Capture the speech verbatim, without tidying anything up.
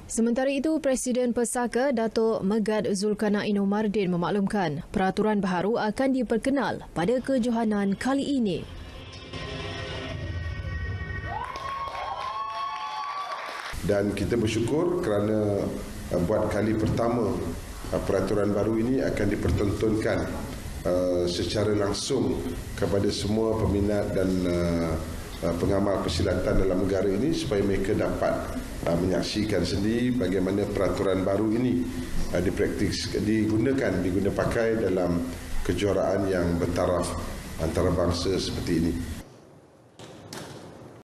Sementara itu, Presiden Pesaka Datuk Megat Zulkarnain Omardin memaklumkan peraturan baharu akan diperkenal pada kejohanan kali ini. Dan kita bersyukur kerana buat kali pertama peraturan baru ini akan dipertontonkan uh, secara langsung kepada semua peminat dan uh, pengamal persilatan dalam negara ini supaya mereka dapat uh, menyaksikan sendiri bagaimana peraturan baru ini uh, dipraktis digunakan diguna pakai dalam kejuaraan yang bertaraf antarabangsa seperti ini.